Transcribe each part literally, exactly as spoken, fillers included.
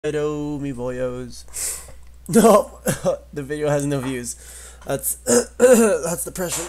Hello, me boyos. No, the video has no views. That's that's depression.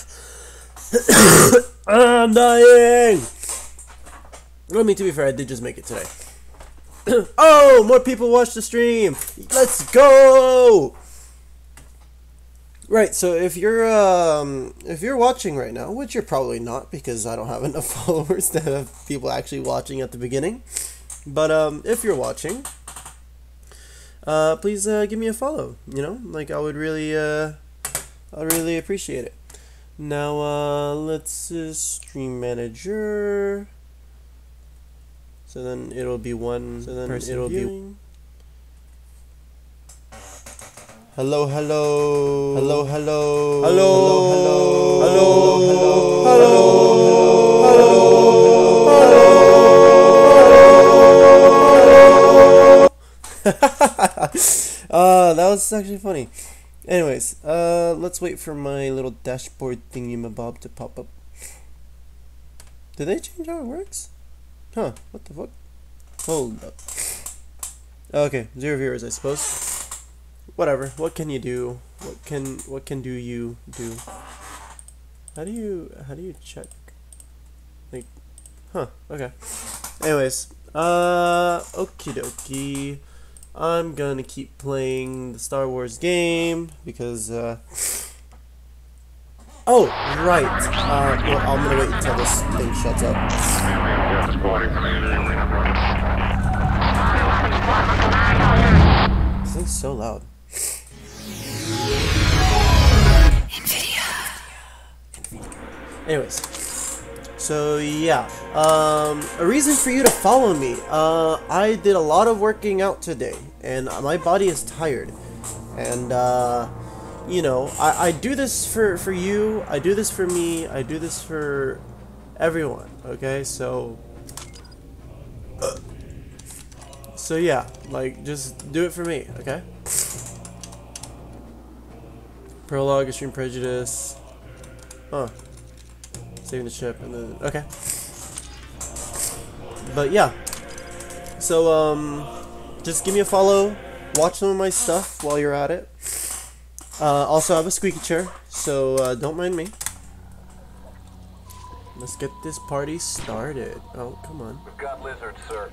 I'm dying. I mean, to be fair, I did just make it today. Oh, more people watch the stream. Let's go. Right. So if you're um if you're watching right now, which you're probably not, because I don't have enough followers to have people actually watching at the beginning. But um, if you're watching. Uh, please uh, give me a follow. You know, like I would really, uh, I really appreciate it. Now, uh, let's uh, stream manager. So then it'll be one. So then it'll viewing. be. Hello, hello, hello, hello, hello, hello, hello, hello, hello, uh, that was actually funny. Anyways, uh, let's wait for my little dashboard thingy-mabob to pop up. Did they change how it works? Huh, what the fuck? Hold up. Okay, zero viewers, I suppose. Whatever, what can you do? What can, what can do you do? How do you, how do you check? Like, huh, okay. Anyways, uh, okie dokie. I'm gonna keep playing the Star Wars game because, uh... oh, right. Uh, well, I'm gonna wait until this thing shuts up. This thing's so loud. Anyways. So yeah, um, a reason for you to follow me. Uh, I did a lot of working out today, and my body is tired. And uh, you know, I, I do this for for you. I do this for me. I do this for everyone. Okay, so uh, so yeah, like just do it for me. Okay. Prologue, Extreme Prejudice. Huh. Saving the ship and then okay. But yeah. So um just give me a follow, watch some of my stuff while you're at it. Uh also I have a squeaky chair, so uh, don't mind me. Let's get this party started. Oh, come on. We've got lizards, sir.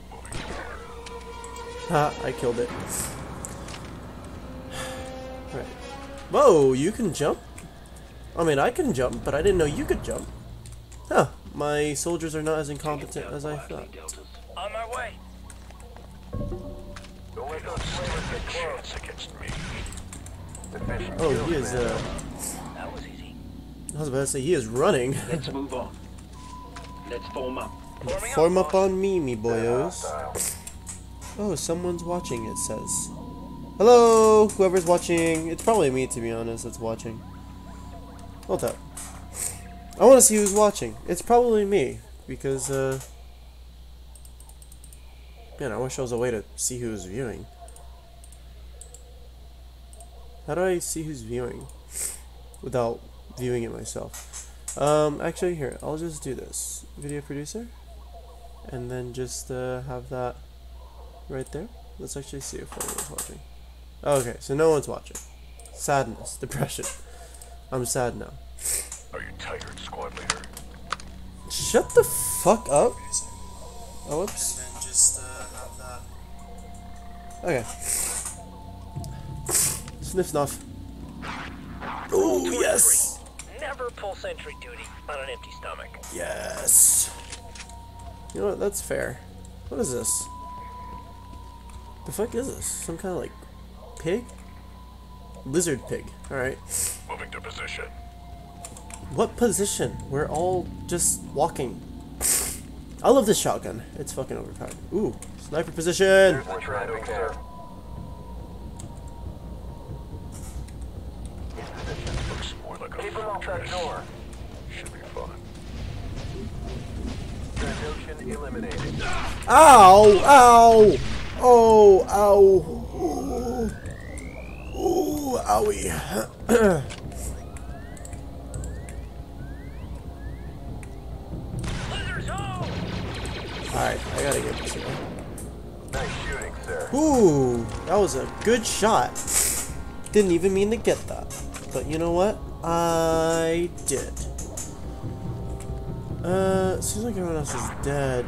Ha, I killed it. Right. Whoa, you can jump? I mean, I can jump, but I didn't know you could jump. Huh, my soldiers are not as incompetent as I thought. On my way. Don't let those slavers get close against me. Oh, he is, uh... That was easy. I was about to say, he is running. Let's move on. Let's form up. Form up on me, me boyos. Oh, someone's watching, it says. Hello, whoever's watching. It's probably me, to be honest, that's watching. Hold up. I want to see who's watching. It's probably me, because, uh... man, I wish there was a way to see who's viewing. How do I see who's viewing without viewing it myself? Um, actually, here, I'll just do this. Video producer. And then just, uh, have that right there. Let's actually see if anyone's watching. Okay, so no one's watching. Sadness. Depression. I'm sad now. Are you tired, squad leader? Shut the fuck up. Oh, whoops. And then just uh, have that. Okay. Sniff snuff. Oh yes. Never pull sentry duty on an empty stomach. Yes. You know what? That's fair. What is this? The fuck is this? Some kind of like pig? Lizard pig. All right. Moving to position. What position? We're all just walking. I love this shotgun. It's fucking overpowered. Ooh, sniper position. We're trying to sir. Looks more like a Keep him off that door. Should be fun. Transmission eliminated. Ow! Ow! Oh! Ow! Ooh! Ooh! Owie! Alright, I gotta get this one. Nice shooting, sir. Ooh, that was a good shot. Didn't even mean to get that. But you know what? I did. Uh, seems like everyone else is dead.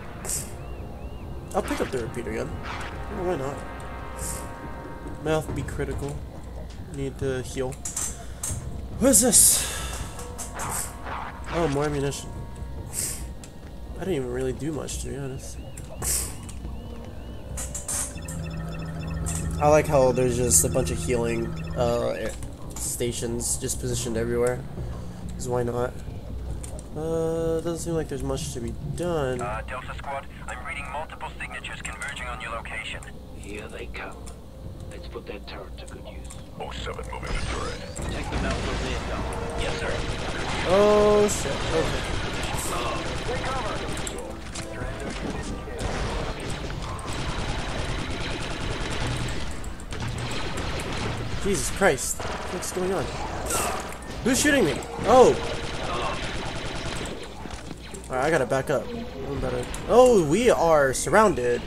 I'll pick up the repeater gun. Oh, why not? My health be critical. Need to heal. What is this? Oh, more ammunition. I didn't even really do much, to be honest. I like how there's just a bunch of healing uh, stations just positioned everywhere. Because why not? Uh, doesn't seem like there's much to be done. Uh, Delta Squad, I'm reading multiple signatures converging on your location. Here they come. Let's put that turret to good use. oh seven moving to turret. Take them out from there, Delta. Yes, sir. Oh shit, okay. Take cover. Jesus Christ. What's going on? Who's shooting me? Oh! Alright, I gotta back up. I'm better. Oh, we are surrounded.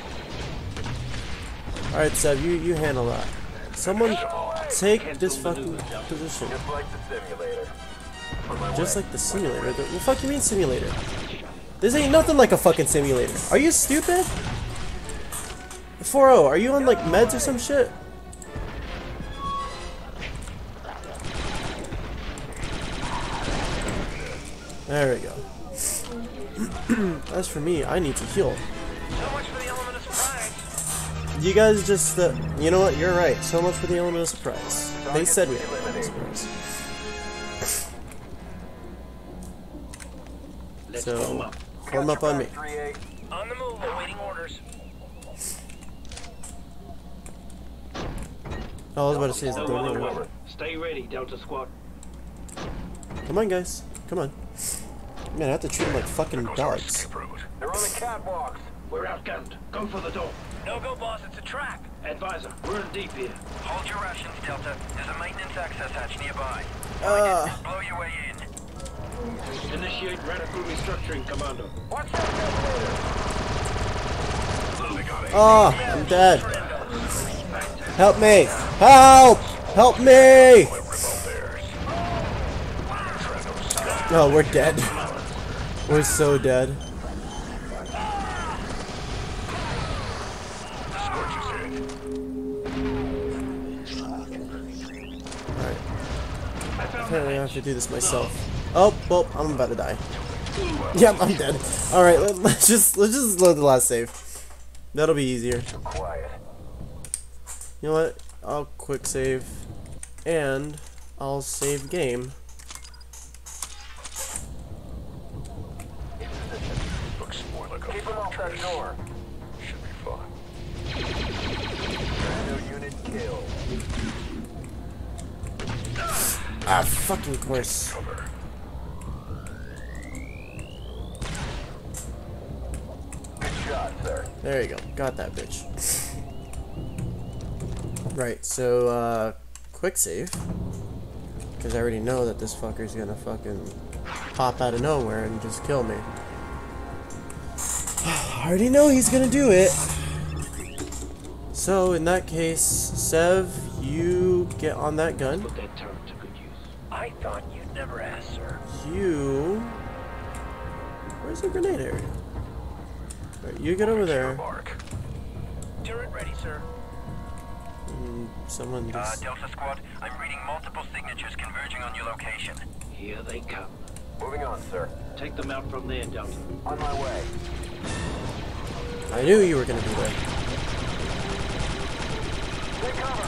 Alright, Seb, you, you handle that. Someone take this fucking position. Just like the simulator. The, what the fuck you mean simulator? This ain't nothing like a fucking simulator. Are you stupid? four oh, are you on like meds or some shit? There we go. As for me, I need to heal. So much for the element of surprise. You guys just, uh, you know what, you're right. So much for the element of surprise. They said we had an element of surprise. Let's So, form up. form up on me. On the move, awaiting orders. Oh, I was about to say, is the No door other open? way. Stay ready, Delta Squad. Come on, guys. Come on. Man, I have to treat them like fucking dogs. Escape route. They're on the catwalks. We're outgunned. Go for the door. No go, boss. It's a trap. Advisor, we're in deep here. Hold your rations, Delta. There's a maintenance access hatch nearby. Uh, Blow your way in. Initiate radical restructuring, Commando. Watch that escalator. oh, I'm dead. Help me! Help! Help me! Oh, we're dead. We're so dead. Alright. Apparently I have to do this myself. Oh, well, I'm about to die. Yep, I'm dead. Alright, let, let's just let's just load the last save. That'll be easier. You know what? I'll quick save and I'll save game. Looks more like a Keep them off that door. Should be fun. Commando unit killed. Ah, fucking course. Cover. Good shot, sir. There you go. Got that bitch. Right, so, uh, quick save. Because I already know that this fucker's gonna fucking pop out of nowhere and just kill me. I already know he's gonna do it. So, in that case, Sev, you get on that gun. Put that turret to good use. I thought you'd never ask, sir. You... Where's the grenade area? Right, you get over there. Mark. Turret ready, sir. And someone Uh, just... Delta Squad, I'm reading multiple signatures converging on your location. Here they come. Moving on, sir. Take them out from there, Delta. On my way. I knew you were gonna be there. Take cover.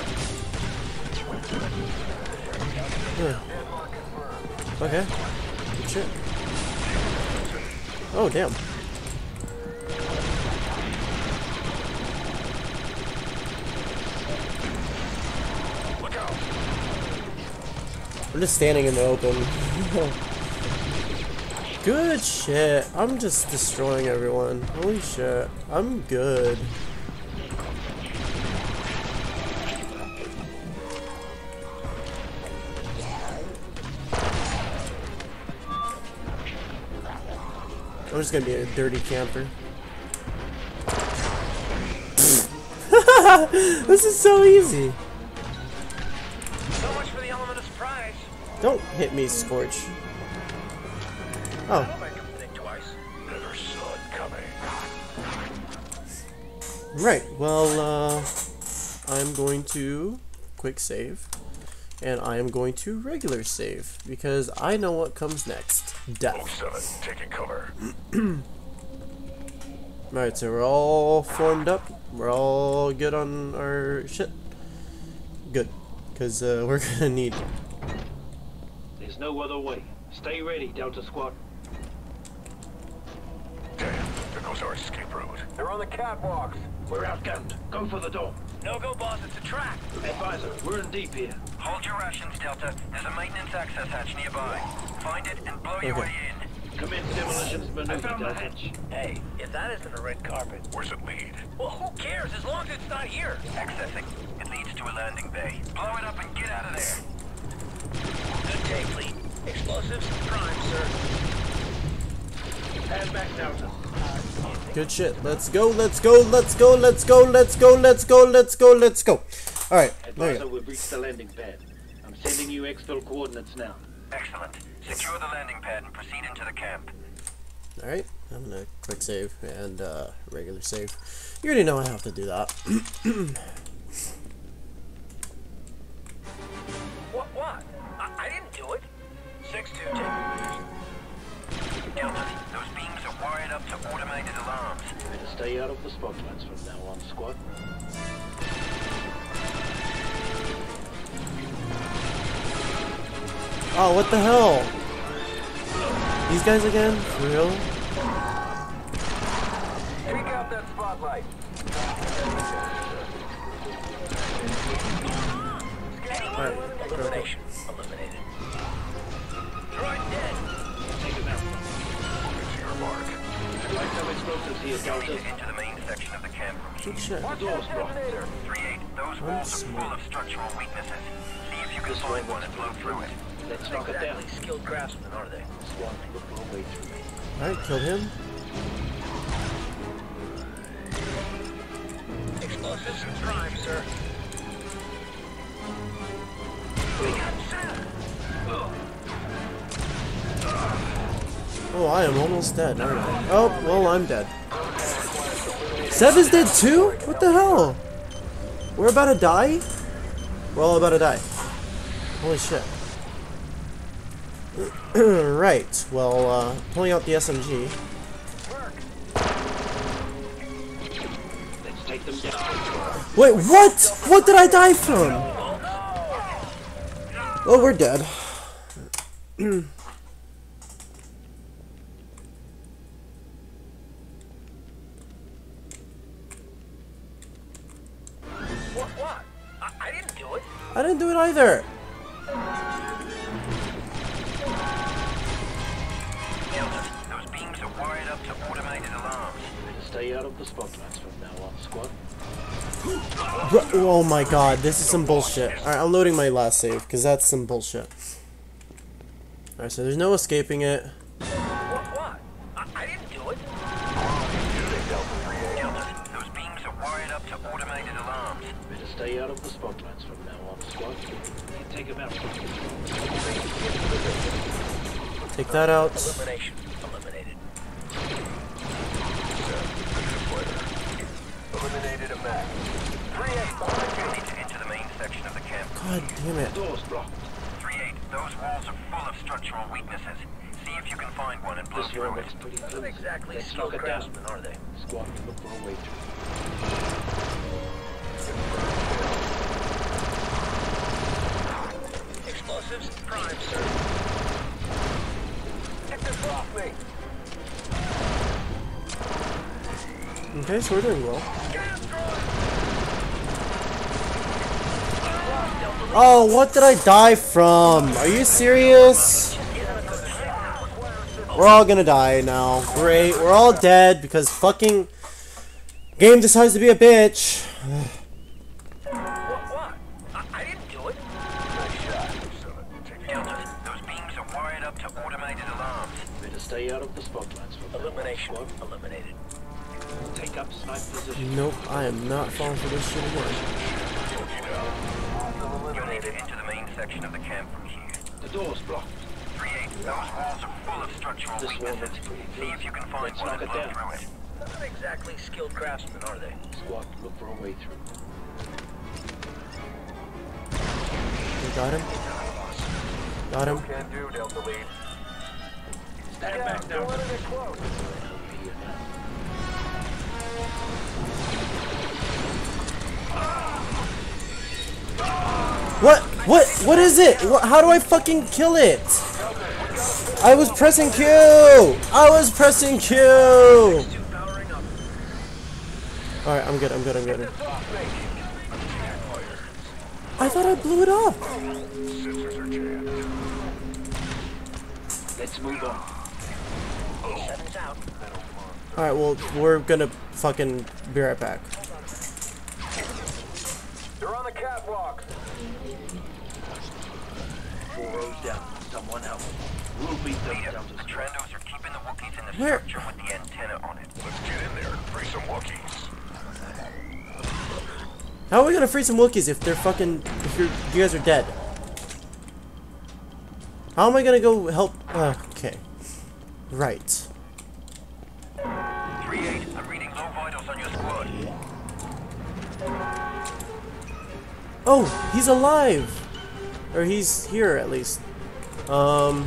Huh. Okay. Good shit. Oh, damn. Look out. I'm just standing in the open. Good shit. I'm just destroying everyone. Holy shit. I'm good. I'm just gonna be a dirty camper. This is so easy. So much for the element of surprise. Don't hit me, Scorch. Oh. Make him think twice. Never saw it coming. Right. Well, uh, I'm going to quick save. And I am going to regular save. Because I know what comes next. oh Death. seven, taking cover. Alright, so we're all formed up. We're all good on our shit. Good. Because uh, we're going to need it. There's no other way. Stay ready, Delta Squad. Damn, there goes our escape route. They're on the catwalks. We're outgunned. Go for the door. No go, boss. It's a trap. Advisor, we're in deep here. Hold your rations, Delta. There's a maintenance access hatch nearby. Find it and blow your Okay. way in. Commence demolitions maneuver, I found the hatch. Hey, if that isn't a red carpet. Where's it lead? Well, who cares as long as it's not here? Accessing. It leads to a landing bay. Blow it up and get out of there. Good day, fleet. Explosives prime, sir. Head back, Delta. Good shit. Let's go, let's go, let's go, let's go, let's go, let's go, let's go, let's go. Alright, there you Advisor, go. we've reached the landing pad. I'm sending you exfil coordinates now. Excellent. Secure the landing pad and proceed into the camp. Alright, I'm gonna quick save and uh, regular save. You already know I have to do that. What? What? I, I didn't do it. six two ten. Delta, those beams are wired up to automated alarms. Better stay out of the spotlights from now on, squad. Oh, what the hell? These guys again? For real? Take out that spotlight. Alright, Elimination. Eliminated. Droid dead. Take him out. It's your mark. Light some explosives here, Delta. Into the main section of the camp. good shit. The door's blocked. three eight, those I'm walls are smart. full of structural weaknesses. See if you can find one and blow through it. Let's knock it down. Skilled craftsmen, are they? Swan, look all the way through me. Alright, killed him. Explosives and prime, sir. We got Sam. Oh, I am almost dead, aren't I? Oh, well, I'm dead. Sev is dead too? What the hell? We're about to die? We're all about to die. Holy shit. Right, well, uh, pulling out the S M G. Let's take them down. Wait, what? What did I die from? Oh, we're dead. What? What? I, I didn't do it. I didn't do it either. Delta, those beams are wired up to automated alarms. Stay out of the spotlights from now on, squad. Bro, oh my god, this is some bullshit. Alright, I'm loading my last save, because that's some bullshit. Alright, so there's no escaping it. What? What? I, I didn't do it. Delta, those beams are wired up to automated alarms. Better stay out of the spotlights from now on, squad. You can take them out. Take that out. Elimination. Eliminated. Eliminated a match. three eight, behind you. Need to enter the main section of the camp. God damn it. Doors blocked. three eight, those walls are full of structural weaknesses. See if you can find one and blow This through room it. looks pretty Not flimsy. exactly Let's skilled knock it down. craftsmen, are they? Squad, look for a way through. Explosives prime, sir. Get this off me. Okay, so we're doing well. Oh, what did I die from? Are you serious? We're all gonna die now. Great, we're all dead because fucking game decides to be a bitch. What? What? I, I didn't do it. Delta, those beams are wired up to automated alarms. Better stay out of the spotlights from now on, Elimination. squad. Eliminated. Take up snipe position. Nope, I am not falling for this shit again. You'll need to enter the main section of the camp from here. The door's blocked. three eight, those walls are full of structural This wall weaknesses. looks pretty See good. if you can find Let's one knock and it blow down. through it. Not exactly skilled craftsmen, are they? Squad, look for a way through. We got him. Got him. Can do, Delta Lead. Stand back now. What? What? What is it? What, how do I fucking kill it? I was pressing Q! I was pressing Q! Alright, I'm good, I'm good, I'm good. I thought I blew it up! Let's move on. Alright, well, we're gonna fucking be right back. They're on the catwalk. Four rows down. Someone help. We'll beat them down to The Trendos are keeping the Wookiees in the Where? structure with the antenna on it. Let's get in there and free some Wookiees. How are we gonna free some Wookiees if they're fucking... if you're, you guys are dead? How am I gonna go help... Uh, okay. Right. three eight, I'm reading low vitals on your squad. Oh, he's alive! Or he's here, at least. Um...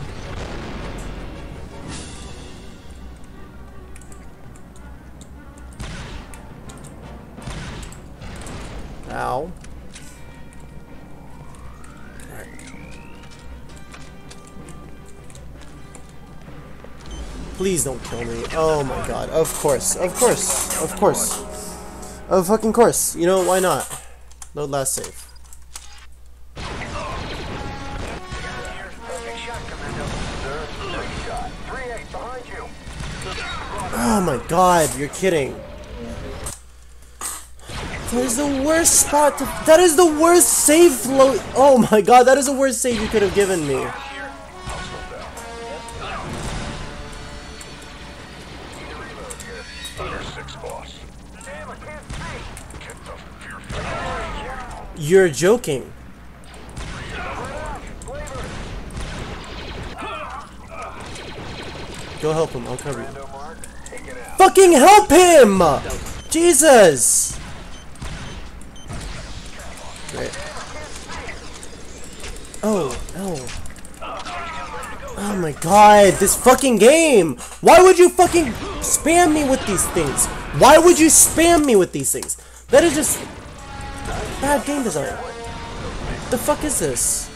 Ow. Alright. Please don't kill me. Oh my god. Of course. Of course. Of course. Of fucking course. You know, why not? Load last save. Oh my god, you're kidding. That is the worst spot to- That is the worst save flow- Oh my god, that is the worst save you could have given me. You're joking. Go help him, I'll cover you. Fucking help him! Jesus! Great. Oh, oh. Oh my god, this fucking game! Why would you fucking spam me with these things? Why would you spam me with these things? That is just bad game design. What the fuck is this?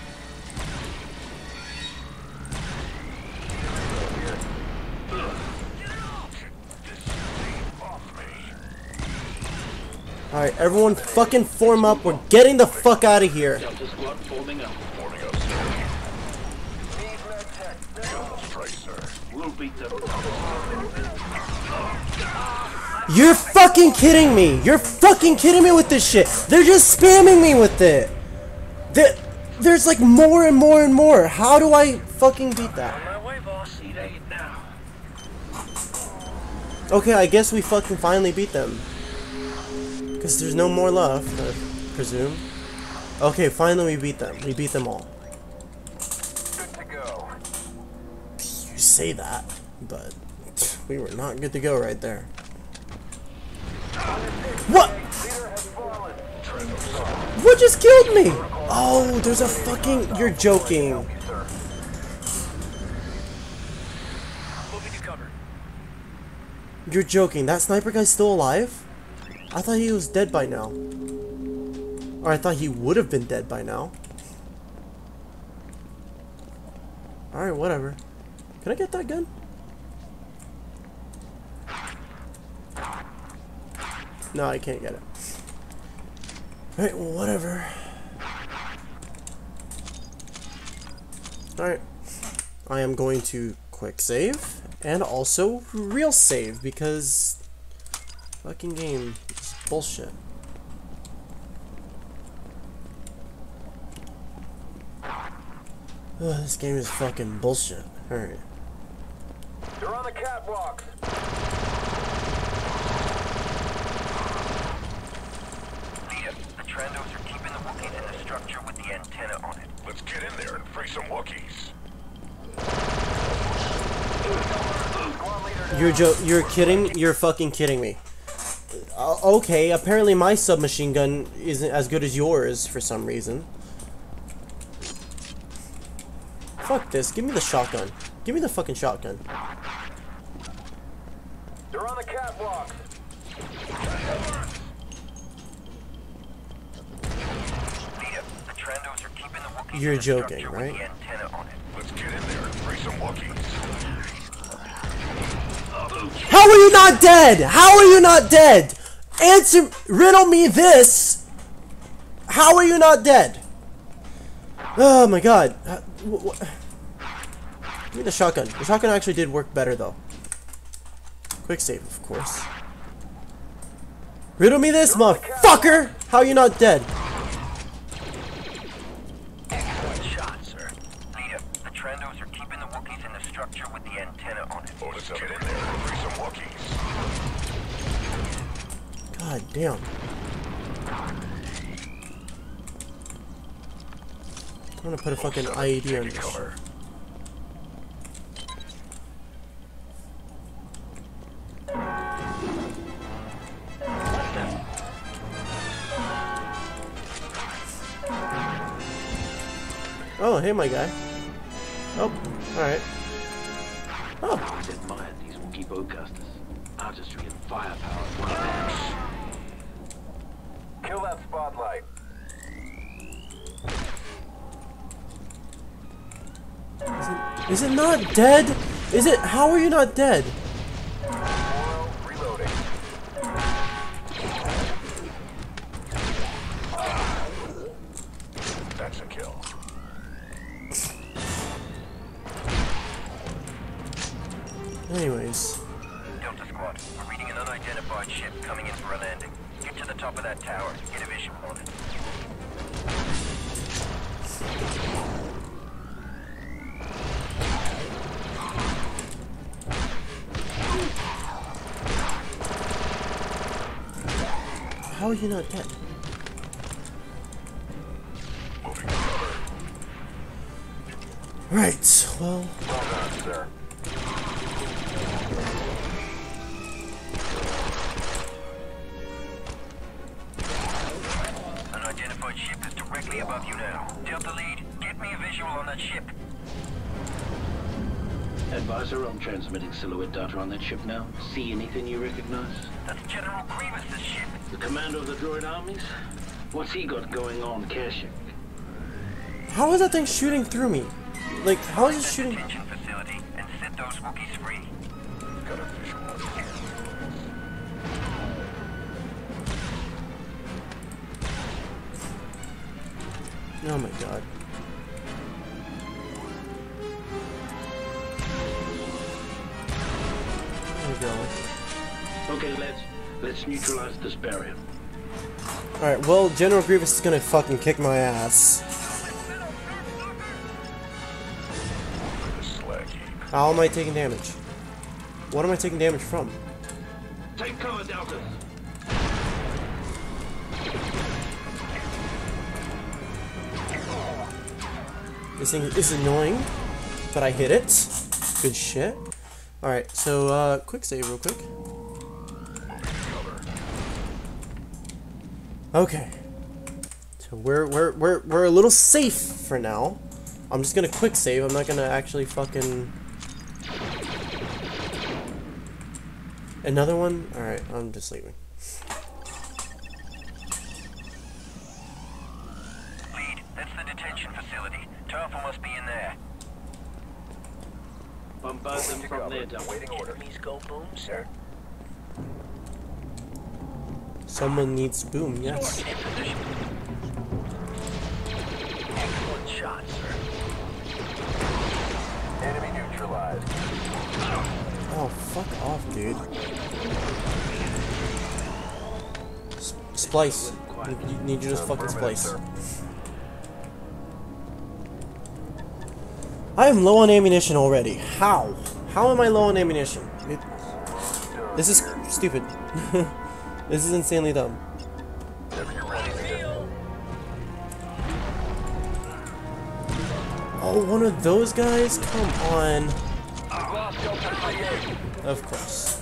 Alright, everyone fucking form up. We're getting the fuck out of here. You're fucking kidding me. You're fucking kidding me with this shit. They're just spamming me with it. There, there's like more and more and more. How do I fucking beat that? Okay, I guess we fucking finally beat them. Because there's no more left, I presume. Okay, finally we beat them. We beat them all. Good to go. You say that, but we were not good to go right there. What? What just killed me? Oh, there's a fucking... You're joking. You're joking. That sniper guy's still alive? I thought he was dead by now. Or I thought he would have been dead by now. Alright, whatever. Can I get that gun? No, I can't get it. Alright, well, whatever. Alright. I am going to quick save. And also real save, because fucking game is bullshit. Ugh, this game is fucking bullshit. Alright. They're on the catwalk. the antenna on it. Let's get in there and free some Wookiees. You're jo- You're kidding? You're fucking kidding me. Uh, okay, apparently my submachine gun isn't as good as yours for some reason. Fuck this. Give me the shotgun. Give me the fucking shotgun. They're on the catwalk. You're joking, right? Let's get in there and free some Wookiees. How are you not dead? How are you not dead? Answer, riddle me this. How are you not dead? Oh my god. Uh, wh wh Give me the shotgun. The shotgun actually did work better though. Quick save, of course. Riddle me this, motherfucker! How are you not dead? Excellent shot, sir. Leader, the Trendos are keeping the Wookiees in the structure with the antenna on it. Oh, let's get in there and free some Wookiees. God damn. I'm gonna put a fucking I E D on this shit. Oh, hey, my guy. Oh, alright. Oh. I admired these Wookiee bowcasters. Artistry and firepower. Kill that spotlight. Is it, is it not dead? Is it? How are you not dead? Reloading. That's a kill. Anyways. Delta Squad, we're reading an unidentified ship coming in for a landing. Get to the top of that tower. Get a visual on it. How are you not dead? Right, well... Well done, sir. Unidentified ship is directly above you now. Delta lead, get me a visual on that ship. Advisor, I'm transmitting silhouette data on that ship now. See anything you recognize? That's General Grievous' ship. The commander of the droid armies? What's he got going on, Kashyyk? How is that thing shooting through me? Like, how is it shooting? Detention facility and set those Wookiees free. Got a visual on here. Oh my god. There we go. Okay, let's let's neutralize this barrier. Alright, well, General Grievous is gonna fucking kick my ass. How am I taking damage? What am I taking damage from? Take cover, Delta. This thing is annoying, but I hit it. Good shit. Alright, so, uh, quick save real quick. Okay. So we're, we're, we're, we're a little safe for now. I'm just gonna quick save, I'm not gonna actually fucking... Another one? Alright, I'm just leaving. Lead, that's the detention facility. Turtle must be in there. Bombard them from there, Delta. Waiting order. Enemies go boom, sir. Someone needs boom, yes. Excellent shot, sir. Enemy neutralized. Oh, fuck off, dude. S splice. You, you need you just fucking splice. I am low on ammunition already. How? How am I low on ammunition? It, this is stupid. This is insanely dumb. Oh, one of those guys? Come on. Of course.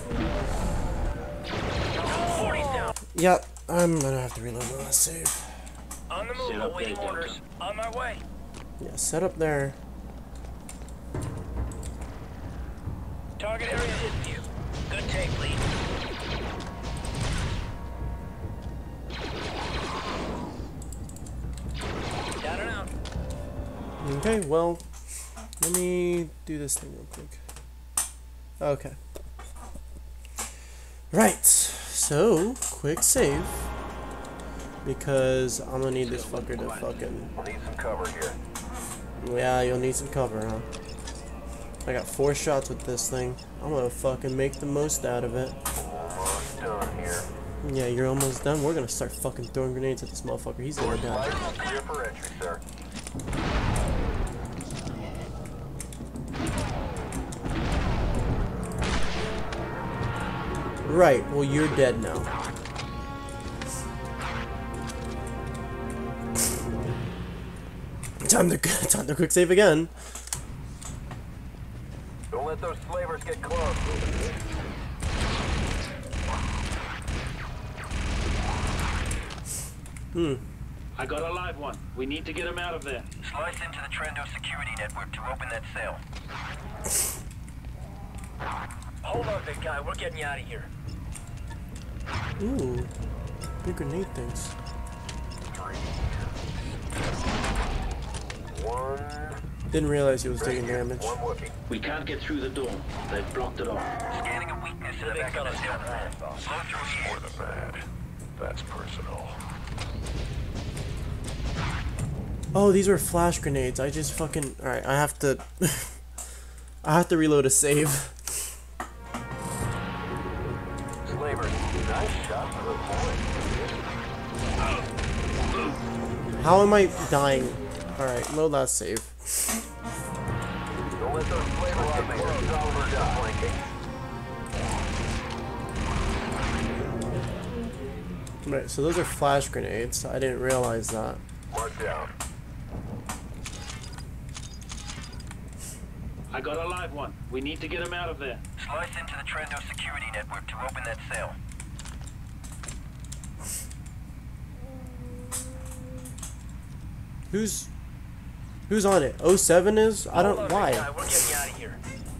Yep, I'm gonna have to reload my last save. On the move, awaiting orders. On my way. Yeah, set up there. Target area in view. Good take, lead. Down and out. Okay, well, let me do this thing real quick. Okay. Right, so, quick save. Because I'm gonna need this fucker to fucking... We'll need some cover here. Yeah, you'll need some cover, huh? I got four shots with this thing. I'm gonna fucking make the most out of it. Almost done here. Yeah, you're almost done. We're gonna start fucking throwing grenades at this motherfucker. He's gonna die. Clear for entry, sir. Right, well you're dead now. Time to time to quick save again. Don't let those slavers get close. Hmm. I got a live one. We need to get him out of there. Slice into the Trendo security network to open that cell. Hold on, big guy. We're getting you out of here. Ooh. Big grenade things. One. Didn't realize he was taking damage. One working. We can't get through the door. They've blocked it off. Scanning a weakness in the back of the cell. Slow through More than that. That's personal. Oh, these were flash grenades. I just fucking... Alright, I have to... I have to reload a save. Slavers, nice shot for the point. How am I dying? Alright, load that save. Don't let those slavers get close. Oliver got flanking. Right, so those are flash grenades. I didn't realize that. Mark down. I got a live one. We need to get him out of there. Slice into the Trendo security network to open that cell. Who's... Who's on it? oh seven is? I don't... Hold on, Why? big guy. We're getting you out of here.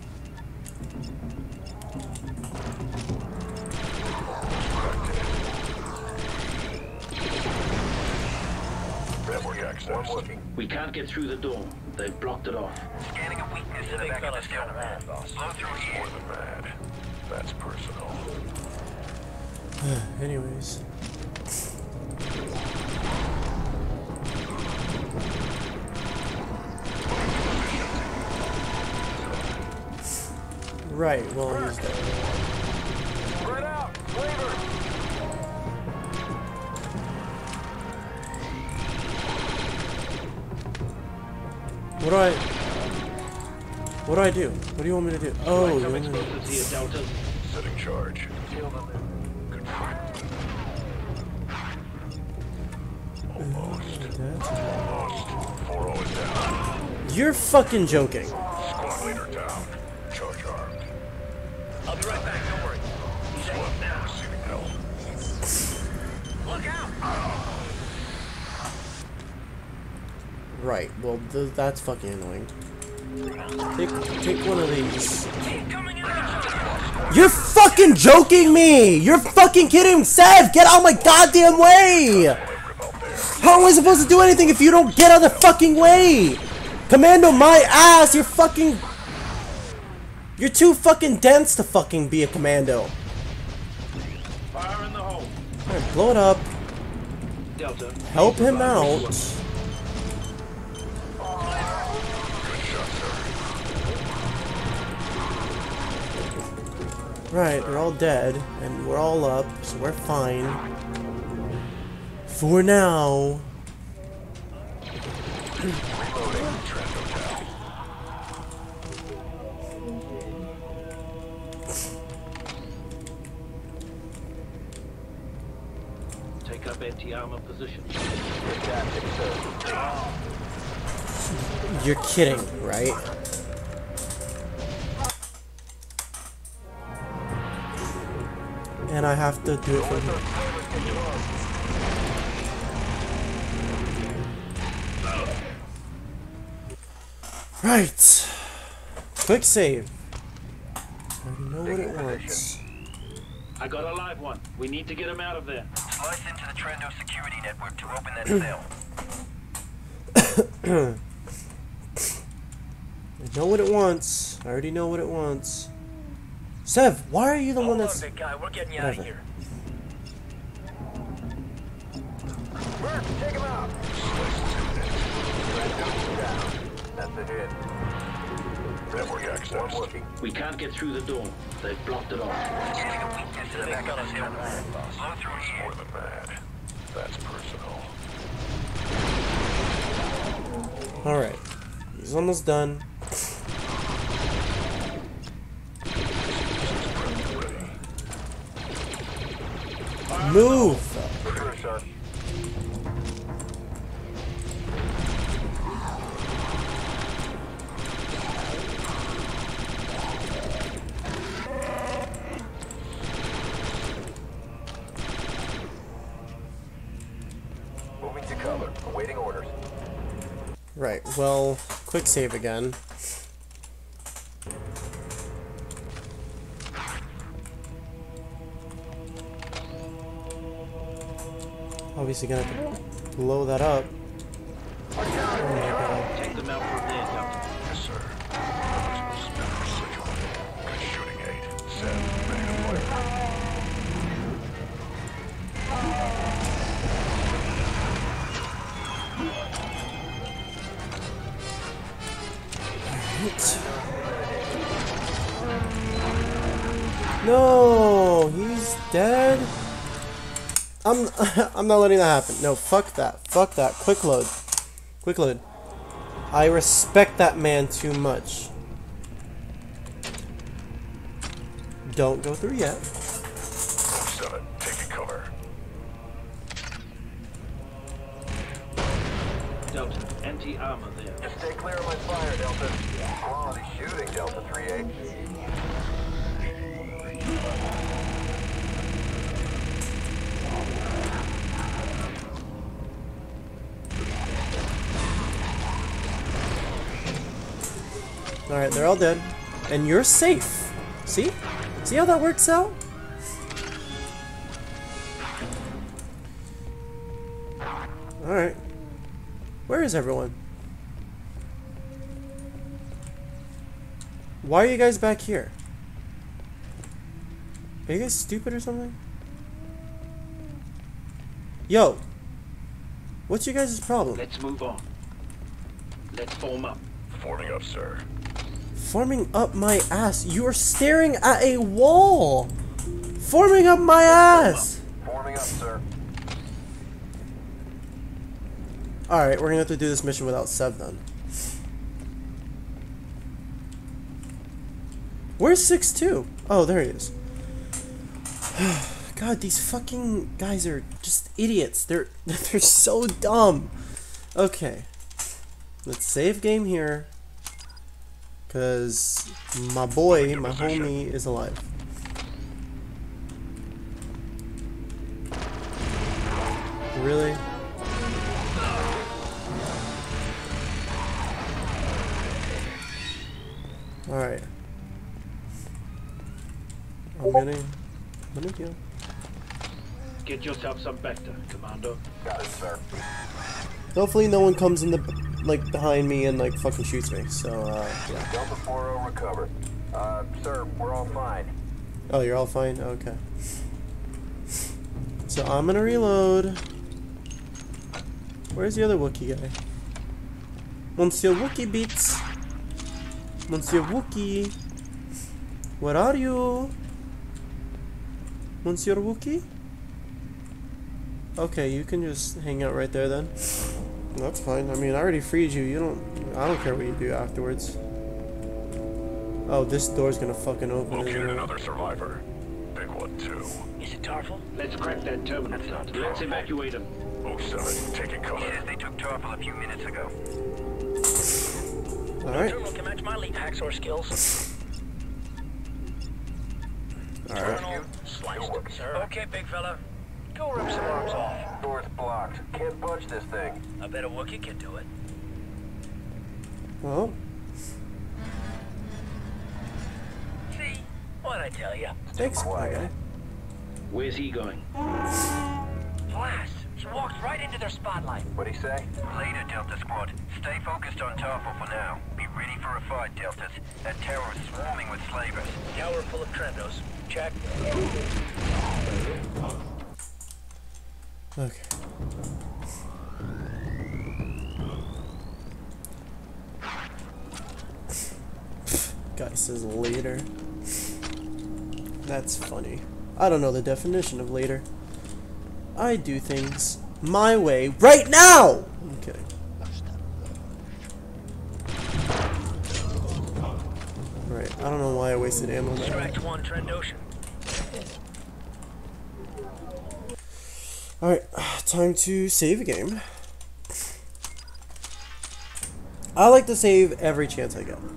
Network access. One working. We can't get through the door. They've blocked it off. Scanning a weakness in the back of the cell. Slow through here. More than that. That's personal. Anyways. Right, well, he's dead. Spread out! Slavers! What do I... What do I do? What do you want me to do? Oh, you Some want me to... explosives here, Delta. Setting charge. Good fight. Almost. Almost. Four all down. You're fucking joking. Squad leader down. Charge armed. I'll be right back. Don't worry. He's Squad aimed now. receiving help. Look out! Right, well, th that's fucking annoying. Take, take one of these. Keep coming in. You're fucking joking me! You're fucking kidding! Sev, get out of my goddamn way! How am I supposed to do anything if you don't get out of the fucking way? Commando, my ass! You're fucking... You're too fucking dense to fucking be a commando. Fire in the hole. Alright, blow it up. Delta. Help him out. Right, they're all dead, and we're all up, so we're fine. For now. Take up anti-armor position. You're kidding, right? And I have to do it from here. Right. Quick save. I know what it wants. I got a live one. We need to get him out of there. Slice into the Trendo security network to open that cell. I know what it wants. I already know what it wants. Sev, why are you the one that's... Hold on, big guy. We're getting you out of Whatever. here. Bert, take him out. That's a hit. Network access. We can't get through the door. They've blocked it off. Getting a weakness to the back of the hill. Blow through here. More than that. That's personal. Alright. He's almost done. Move! Sure, sir. Moving to cover. Awaiting orders. Right, well, quick save again. Obviously gonna have to blow that up. Oh my god. Take them out from there, Captain. Yes, sir. Others will spin residual. Good shooting eight. Seven. Ready to fire. No, he's dead. I'm I'm not letting that happen. No, fuck that. Fuck that. Quick load. Quick load. I respect that man too much. Don't go through yet. Seven. Taking cover. Delta, anti-armor there. Just stay clear of my fire, Delta. Quality shooting, Delta three eight. Alright, they're all dead. And you're safe. See? See how that works out? Alright. Where is everyone? Why are you guys back here? Are you guys stupid or something? Yo! What's your guys' problem? Let's move on. Let's form up. Forming up, sir. Forming up my ass. You are staring at a wall! Forming up my ass! Forming up, sir. Alright, we're gonna have to do this mission without Sev then. Where's six two? Oh, there he is. God, these fucking guys are just idiots. They're they're so dumb. Okay. Let's save game here. Cause my boy, my homie is alive. Really? Alright. I'm gonna I'm gonna heal. Get yourself some Vector, Commando. Got it, sir. Hopefully no one comes in the like behind me and like fucking shoots me. So uh yeah. Delta four oh recovered. Uh, sir, we're all fine. Oh, you're all fine? Okay. So I'm gonna reload. Where's the other Wookiee guy? Monsieur Wookiee Beats. Monsieur Wookiee. Where are you? Monsieur Wookiee? Okay, you can just hang out right there then. That's fine. I mean, I already freed you. You don't... I don't care what you do afterwards. Oh, this door's gonna fucking open. Located another survivor. Big one, too. Is it Tarful? Let's crack that terminal. That's not Let's Tarful. evacuate him. oh seven. Taking cover. Yes, they took Tarful a few minutes ago. Alright. Terminal can match my lead hacksaw skills. Alright. Terminal sliced, sir. Okay, big fella. Go rip some arms off. Door's blocked. Can't budge this thing. I bet a Wookiee can do it. Well, See? What'd I tell ya? thanks, my guy. Where's he going? Blast! He walked right into their spotlight. What'd he say? Later, Delta Squad. Stay focused on Tarful for now. Be ready for a fight, Deltas. That tower is swarming with slavers. Tower full of trendos. Check. Okay. Guy says later. That's funny. I don't know the definition of later. I do things my way right now! I'm kidding. Right, I don't know why I wasted ammo there. Extract one Trendoshan. Alright, time to save a game. I like to save every chance I get.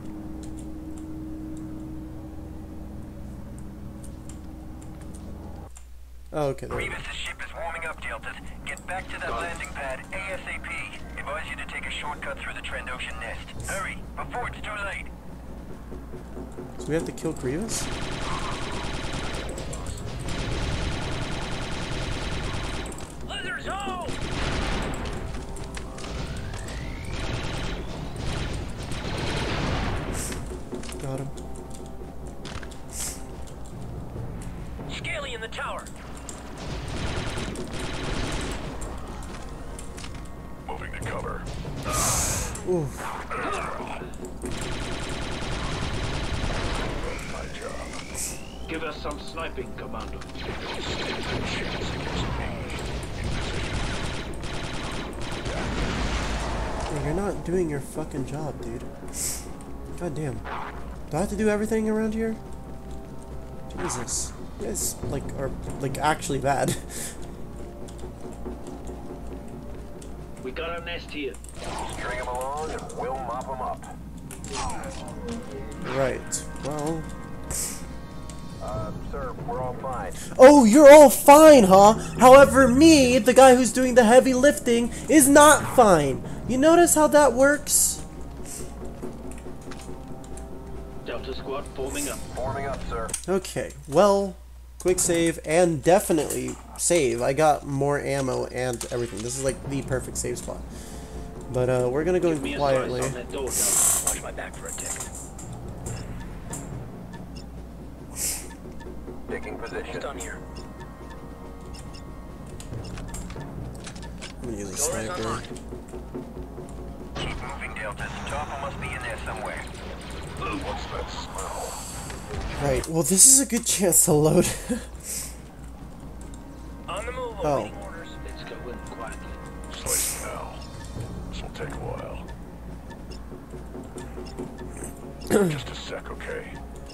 Oh, okay. There we go. Grievous' ship is warming up, Deltas. Get back to that landing pad ASAP. Advise you to take a shortcut through the Trendoshan nest. Hurry, before it's too late. So we have to kill Grievous? Lizards home! Got him. Scaly in the tower. Moving to cover. Ooh. My job. Give us some sniping, Commando. Hey, you're not doing your fucking job, dude. God damn. Do I have to do everything around here? Jesus. You guys, like, are, like, actually bad. We got our nest here. String him along and we'll mop him up. Right. Well... Uh, sir, we're all fine. Oh, you're all fine, huh? However, me, the guy who's doing the heavy lifting, is not fine. You notice how that works? Delta Squad forming up. Forming up, sir. Okay, well, quick save and definitely save. I got more ammo and everything. This is like the perfect save spot. But uh, we're gonna go Give me in a quietly. slice on that door, Delta. Watch my back for a tick. Taking position. Almost done here. I'm gonna use a Door is sniper. unlocked. Keep moving, Deltas. Tarful must be in there somewhere. What's that smell? Right, well, this is a good chance to load. On the move, Oh. awaiting orders. Let's go in quietly. Slice now. This will take a while. Just a sec, okay?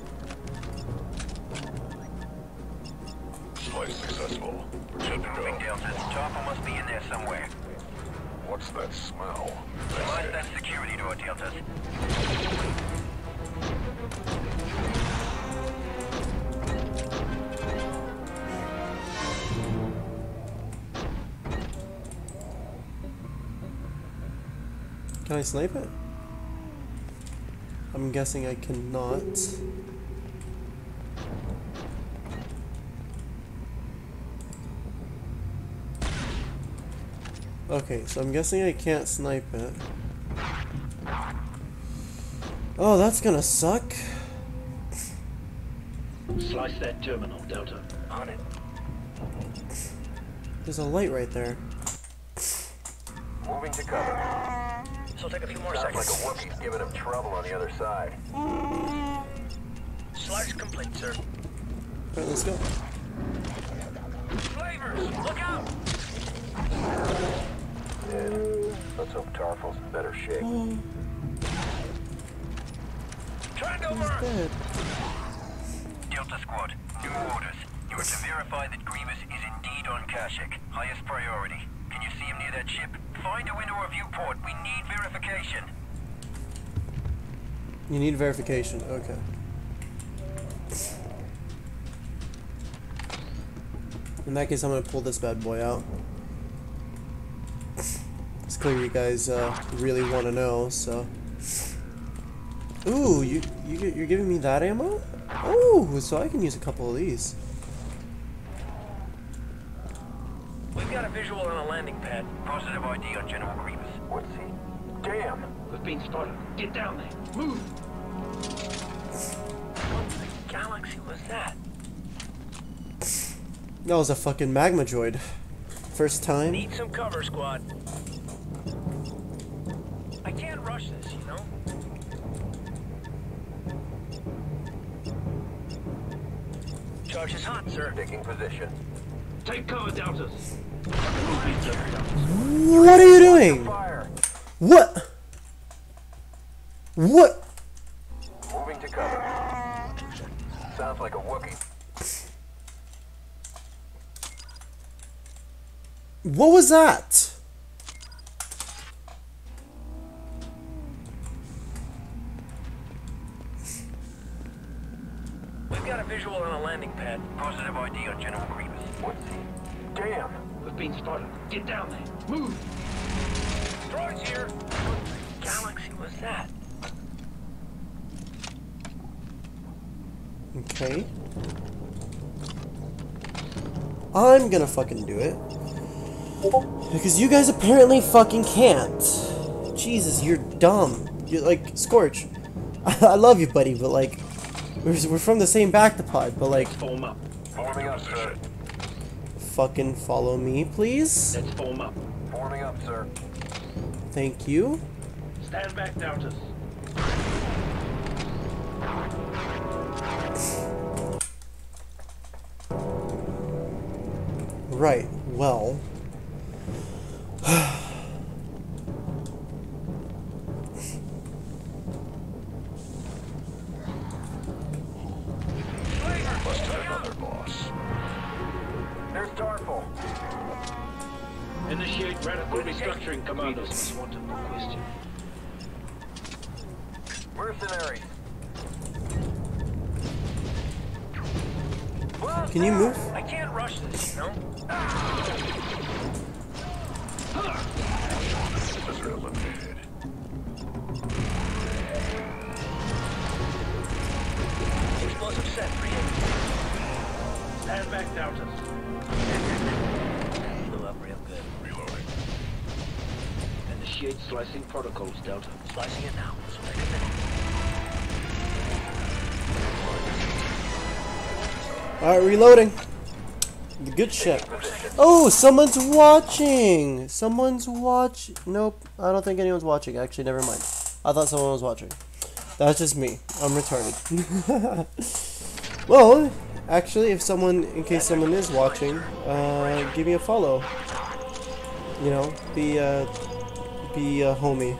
Slice successful. Good to Moving, go. Deltas. Tarful must be in there somewhere. What's that smell? Slice That's that it. security door, Deltas. Can I snipe it? I'm guessing I cannot. Okay, so I'm guessing I can't snipe it. Oh, that's gonna suck. Slice that terminal, Delta. On it. There's a light right there. Moving to cover. This'll take a few more Sounds like a seconds. Wookiee's giving him trouble on the other side. Slice complete, sir. Alright, let's go. Flavors, look out! Yeah. Let's hope Tarful's in better shape. Oh, Trying to he's over. dead. Delta Squad, new orders. You are to verify that Grievous is indeed on Kashyyk. Highest priority. Can you see him near that ship? Find a window or viewport. We need verification. You need verification. Okay. In that case, I'm gonna pull this bad boy out. It's clear you guys uh, really want to know, so. Ooh, you you you're giving me that ammo? Ooh, so I can use a couple of these. We've got a visual on a landing pad. Positive I D on General Grievous. What's he? Damn! We've been spotted. Get down there. Move! What in the galaxy was that? That was a fucking magma droid. First time. Need some cover, squad. I can't rush this, you know? Charge is hot, sir. Taking position. Take cover, Deltas. What are you doing? Fire! What? What? Moving to cover. Sounds like a Wookiee. What was that? We've got a visual on a landing pad. Positive I D on General Grievous. What's he? Damn! We've been spotted. Get down there. Move! Droids here! What in the galaxy was that? Okay. I'm gonna fucking do it. Because you guys apparently fucking can't. Jesus, you're dumb. You're like, Scorch. I love you, buddy, but like, we're, we're from the same Bactapod, but like, Form up. Forming up, sir. fucking follow me, please. Let's form up. Forming up, sir. Thank you. Stand back, Deltas. Right, well. Busted another boss. There's Darful. Initiate radical restructuring, Commandos. Want to question. Mercenaries. Can you move? I can't rush this, you know? Officer eliminated. Explosive set, three eight. Stand back, Deltas. Blew up real good. Reloading. Initiate slicing protocols, Delta. Slicing it now. This will take a minute. Alright, reloading. Good shit. Oh, someone's watching! Someone's watch. Nope, I don't think anyone's watching. Actually, never mind. I thought someone was watching. That's just me. I'm retarded. Well, actually, if someone, in case someone is watching, uh, give me a follow. You know, be, uh, be a homie.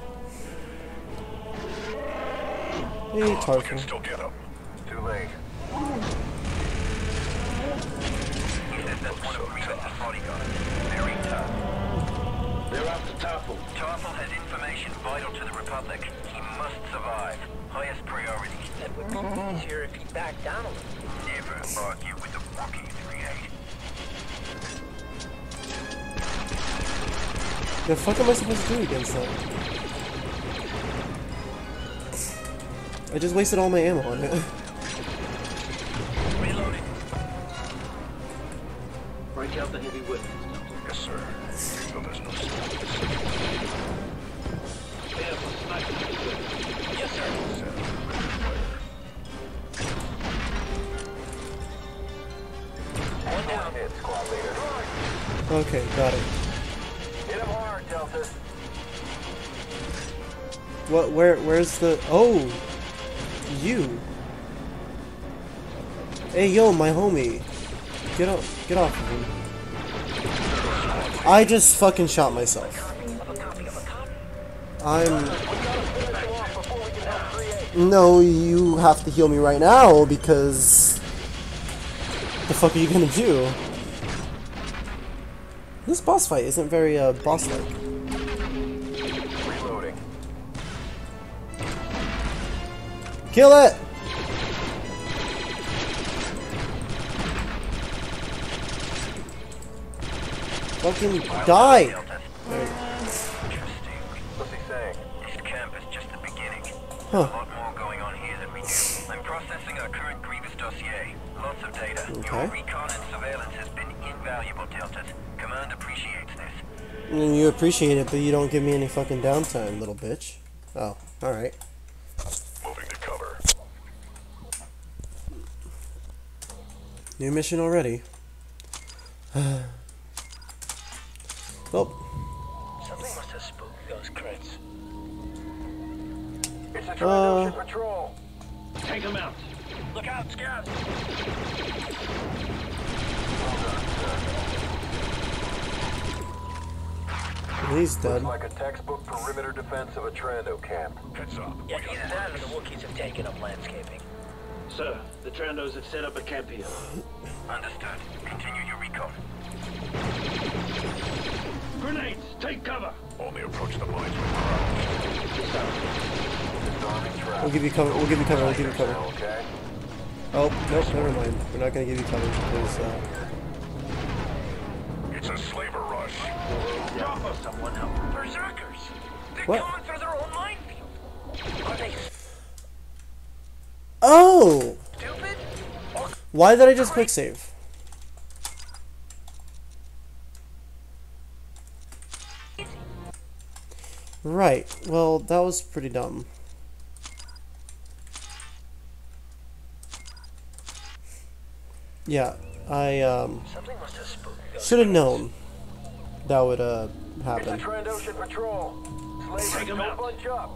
Hey, We can Tarkin. still get him. Too late. That's one of Grievous's bodyguards. Very tough. They're after Tarful. Tarful has information vital to the Republic. He must survive. Highest priority. That would be easier if he backed down a little. Never argue with the Wookiee three eight. The fuck am I supposed to do against that? I just wasted all my ammo on it. Reloading. Break out the heavy weapons, Delta. Yes, sir. So there's no smoke. Prepare for sniper. Yes, sir. One down. Hit, squad leader. Okay, got it. Hit him hard, Delta. What? Where? Where's the? Oh, you. Hey, yo, my homie. Get off! Get off of him. I just fucking shot myself. I'm. No, you have to heal me right now because. The fuck are you gonna do? This boss fight isn't very uh, boss-like. Reloading. Kill it! Fucking die! There. What's he saying? This camp is just the beginning. Huh. A lot more going on here than we knew. I'm processing our current Grievous dossier. Lots of data. Okay. Your recon and surveillance has been invaluable, Deltas. Command appreciates this. And you appreciate it, but you don't give me any fucking downtime, little bitch. Oh, alright. Moving to cover. New mission already. Well, Something must have spooked those crits. It's a Uh. Trandoshan patrol. Take them out. Look out, scouts! he's dead. Looks like a textbook perimeter defense of a Trando camp. Heads up. Yeah, either that or the Wookiees have taken up landscaping. Sir, the Trandos have set up a camp here. Understood. Continue your recon. Grenades! Take cover! Only approach the mines with crouch. Disarming trap. We'll give you cover. We'll give you cover. We'll give you cover. Okay. Oh, nope. Never mind. We're not gonna give you cover because uh, It's a slaver rush. Drop us, someone help. Berserkers! They're What? coming through their own minefield. Are they oh, stupid? Or why did I just quick save? Right. Well, that was pretty dumb. Yeah, I um something must have spooked those should have known that would uh It's a happen. Trandoshan patrol. Slavers, Take 'em don't out. bunch up.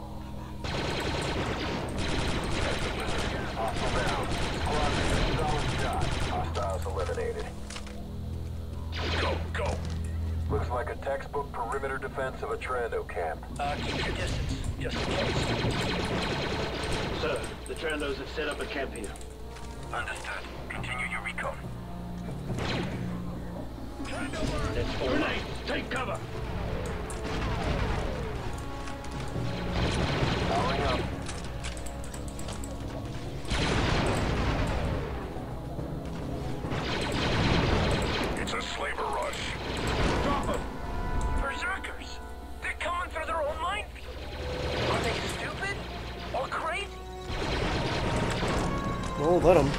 Hostile down. Squad leader, solid shot. Hostiles eliminated. Go, go. Looks like a textbook perimeter defense of a Trando camp. Uh, keep your distance, just in case. Sir, the Trandos have set up a camp here. Understood. Continue your recon. Let's fall. Grenades! Take cover! Powering up. It's a slaver rush. Drop them! Berserkers! They're coming through their own minefield. Are they stupid? Or crazy? Oh, let him.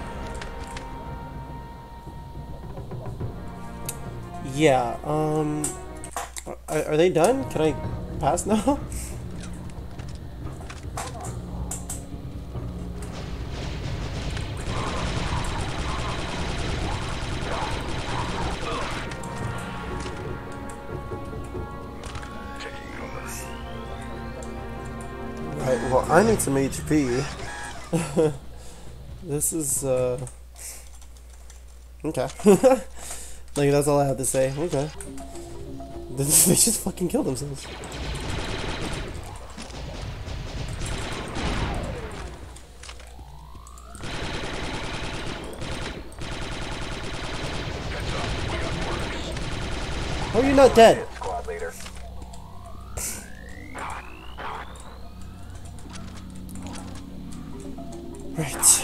Yeah. Um. Are, are they done? Can I pass now? Taking cover. Right. Well, I need some H P. This is uh. Okay. Like that's all I have to say. Okay. They just fucking killed themselves. How are you not dead? Squad leader. Right.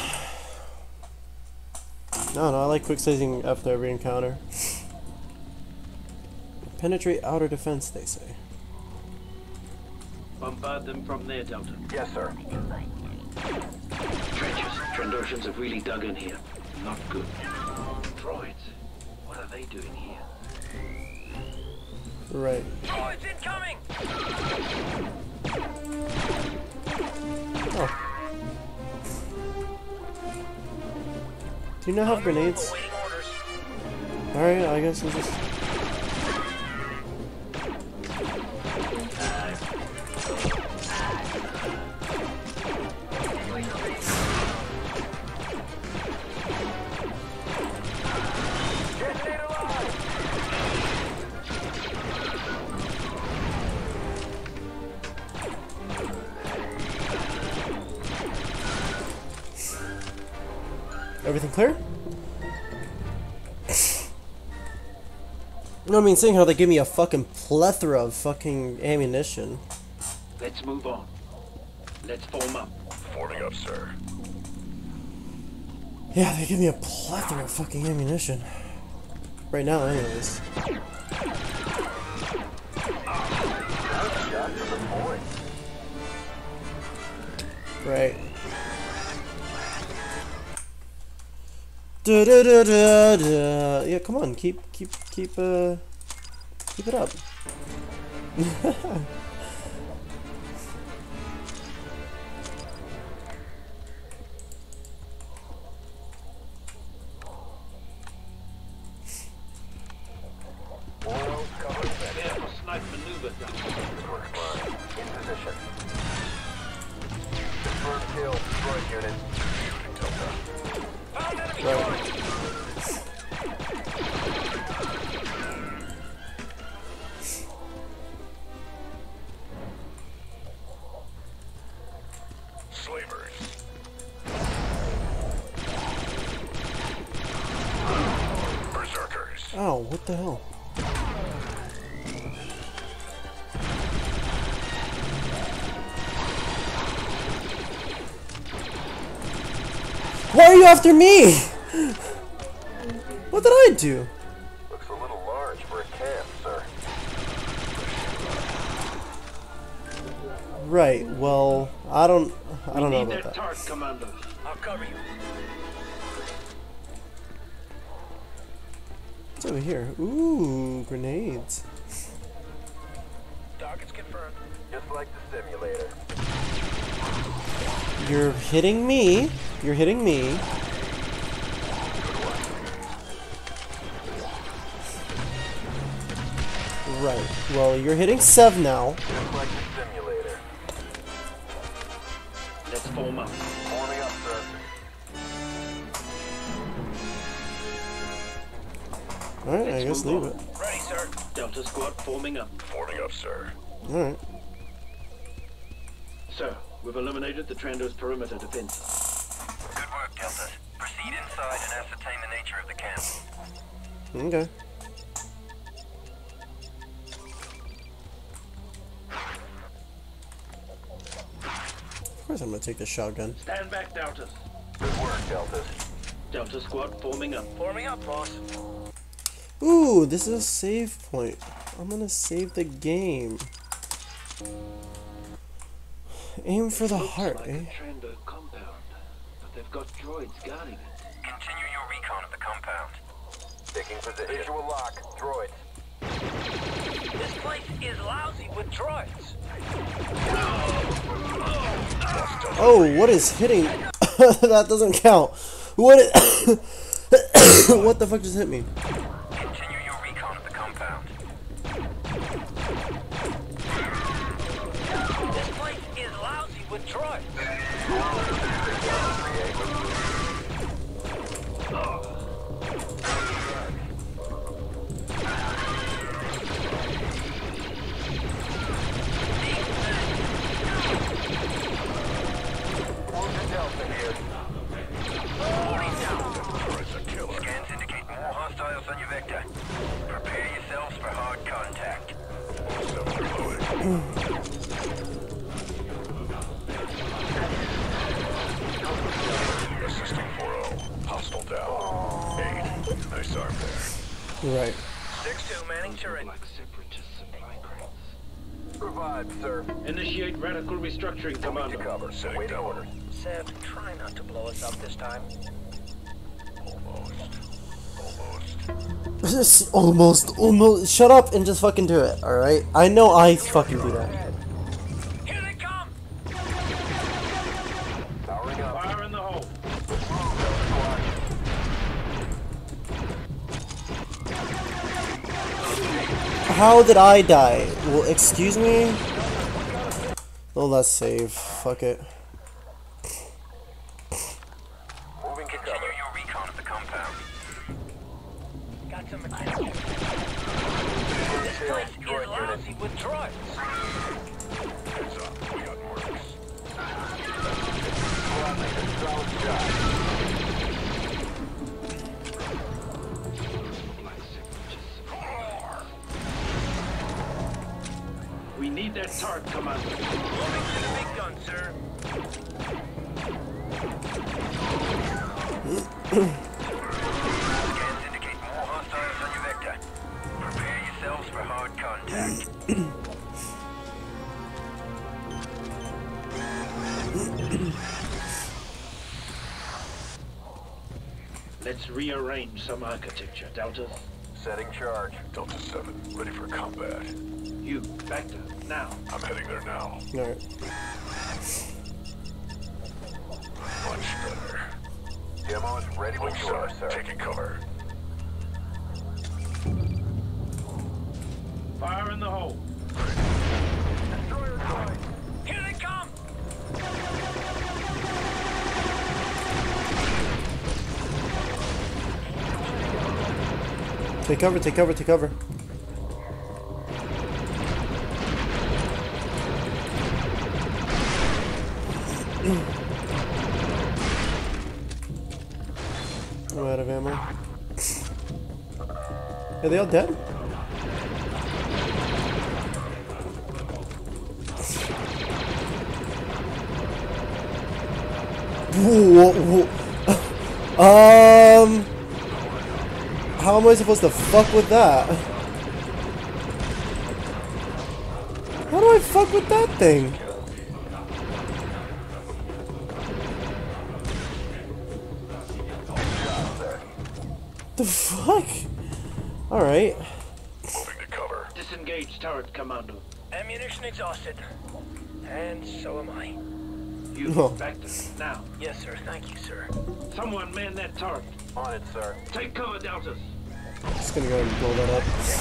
No, no, I like quick sizing after every encounter. Penetrate outer defense, they say. Bombard them from there, Delta. Yes, sir. Trenches. Trandoshans have really dug in here. Not good. Droids. What are they doing here? Right. Droids incoming! Oh. Do you not have grenades? Awaiting orders. Alright, I guess we'll just... Everything clear? No, I mean, seeing how they give me a fucking plethora of fucking ammunition. Let's move on. Let's form up. Forming up, sir. Yeah, they give me a plethora of fucking ammunition. Right now, anyways. Right. Da da da da da. Yeah, come on, keep keep keep uh keep it up. Snipe maneuver down. In position. Confirmed kill. Destroyed unit. Found enemy Right. Slavers. Berserkers. Oh, what the hell? Why are you after me? What did I do? looks a little large for a camp, sir. Right, well, I don't I don't know Need about their that. tart, Commander. I'll cover you. What's over here? Ooh, grenades. Target's confirmed. Just like the simulator. You're hitting me. You're hitting me. Right. Well, you're hitting Sev now. Just like the simulator. Let's form up. Forming up, sir. Alright, I guess leave it. Ready, sir. Delta squad forming up. Forming up, sir. Alright. Sir, we've eliminated the Trando's perimeter defense. Good work, Delta. Proceed inside and ascertain the nature of the camp. Okay. Of course I'm gonna take the shotgun. Stand back, Deltas. Good work, Delta. Delta squad forming up. Forming up, boss. Ooh, this is a save point. I'm gonna save the game. Aim for the Looks heart, like eh? a Trando compound, but they've got droids guarding it. Continue your recon of the compound. Taking position. Visual lock. Droids. This place is lousy with droids. Oh, what is hitting? That doesn't count. What? Is what the fuck just hit me? Continue your recon of the compound. This place is lousy with droids. Delta here. Droid's a killer. Scans indicate more hostiles on your vector. Prepare yourselves for hard contact. Seven reloading. Assisting four oh. Hostile down. Eight. Nice arm there. Right. six two manning turret. Like separatist supply crates. Provide, sir. Initiate radical restructuring, To Commander. cover. Sitting Waiting down. orders. Sev, try not to blow us up this time. Almost. Almost. Just almost, almost. Shut up and just fucking do it. All right. I know I fucking do that. Here they come! Powering up. Fire in the hole. How did I die? Well, excuse me. Well, let's save. Fuck it. Moving to Continue cover. your recon of the compound. Got some attention. This place is lousy with droids. Heads up. We got marks. Solid shot. Like separatist supply crates. We need that turret, Commander. Moving to the big gun, sir. Scans indicate more hostiles on your vector. Prepare yourselves for hard contact. Let's rearrange some architecture, Delta. Setting charge. Delta seven, ready for combat. You, Vector, now. I'm heading there now. Alright. Much better. Demo is ready when you are, sir. Taking cover. Fire in the hole. Destroyer droid. Here they come! Take cover, take cover, take cover. I'm out of ammo. Are they all dead? Whoa, whoa, whoa. um, how am I supposed to fuck with that? How do I fuck with that thing? The fuck? Alright. Moving to cover. Disengage turret, Commando. Ammunition exhausted. And so am I. You, Oh. Vector, now. Yes, sir. Thank you, sir. Someone man that turret. On it, sir. Take cover, Deltas. Just gonna go ahead and blow that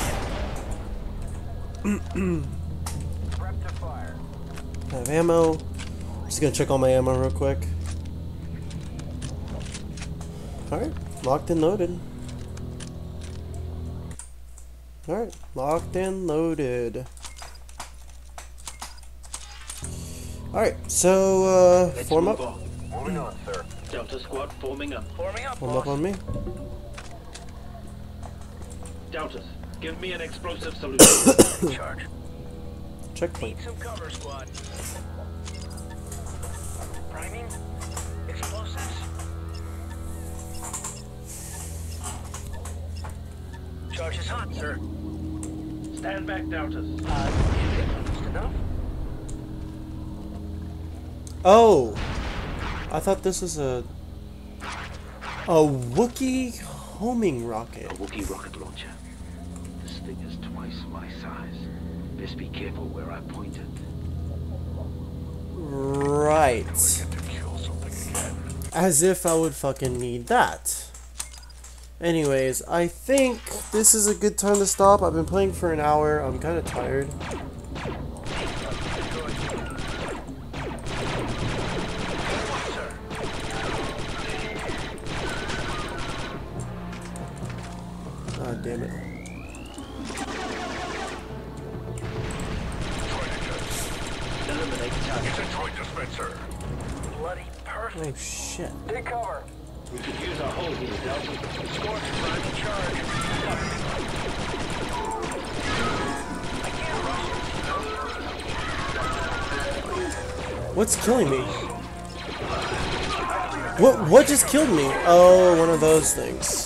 up. Prep to fire. I have ammo. Just gonna check all my ammo real quick. Alright, locked and loaded. Alright, locked and loaded. Alright, so uh Let's form move up. on. Moving on, sir. Delta squad forming up. Forming up, Form boss. up on me. Deltas, give me an explosive solution. Charge. Checkpoint. Need some cover, squad. Priming. Explosives. Charge is hot, sir. Stand back, Deltas. Uh, just enough? Oh! I thought this was a a Wookiee homing rocket. A Wookiee rocket launcher. This thing is twice my size. Best be careful where I point it. Right. Get to kill something again. As if I would fucking need that. Anyways, I think this is a good time to stop. I've been playing for an hour. I'm kind of tired. Ah, damn it. Eliminate target. It's a droid dispenser. Bloody perfect. Oh shit. Take cover. We could use our hole here, Delta. Scorch is right in charge. I can't rush it. What's killing me? What what just killed me? Oh, one of those things.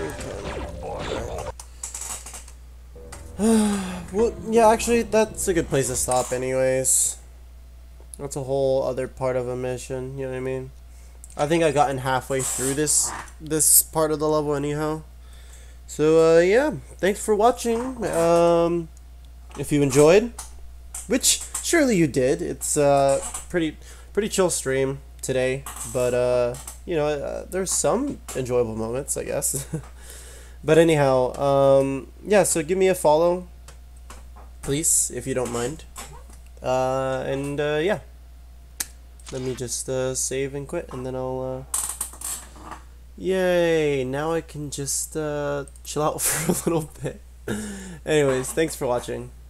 Well, yeah, actually, that's a good place to stop anyways. That's a whole other part of a mission, you know what I mean? I think I've gotten halfway through this this part of the level anyhow. So, uh, yeah, thanks for watching. Um, if you enjoyed, which surely you did, it's uh pretty pretty chill stream today, but uh, you know, uh, there's some enjoyable moments, I guess. But anyhow, um, yeah, so give me a follow, please, if you don't mind. Uh, and uh, yeah, let me just uh, save and quit, and then I'll, uh, yay, now I can just uh, chill out for a little bit. Anyways, thanks for watching.